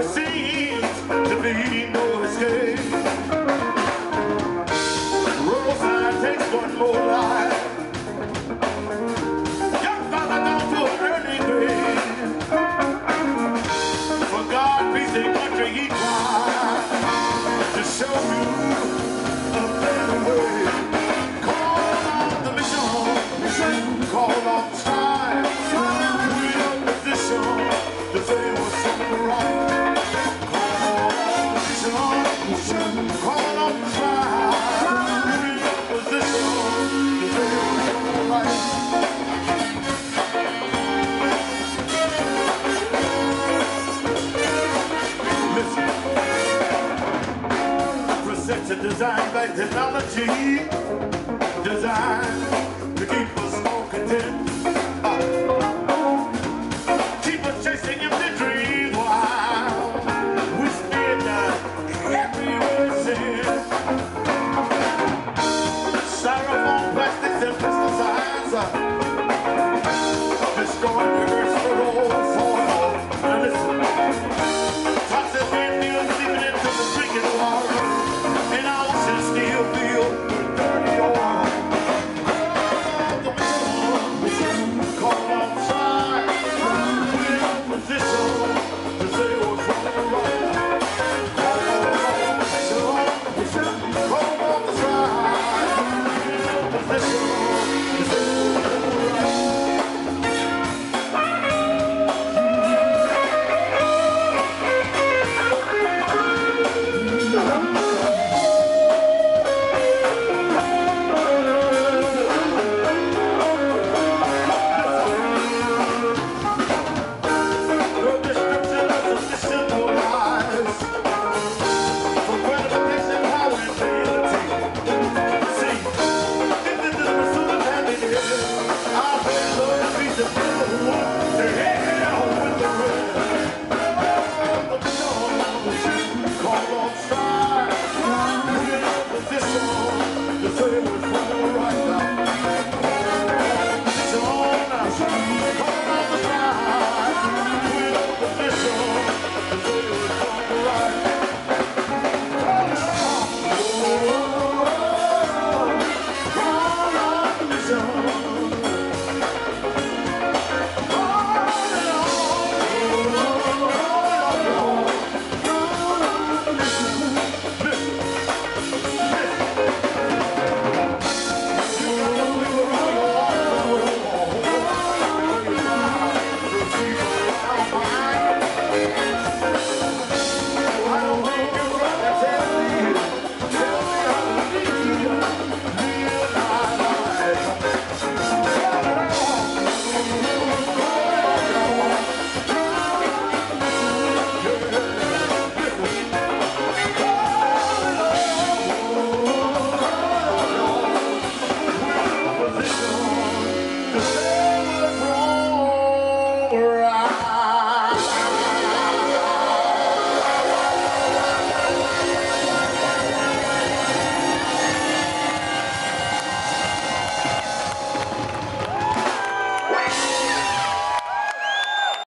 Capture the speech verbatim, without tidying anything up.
there seems to be no escape. Roadside takes one more life. Young father gone to an early grave. For God, peace and country he cried to show you a better way. Call on the mission, call on the side. We opposition to say what's right. Call on the mission, call on the side. We opposition to say what's right. Listen, design by technology, design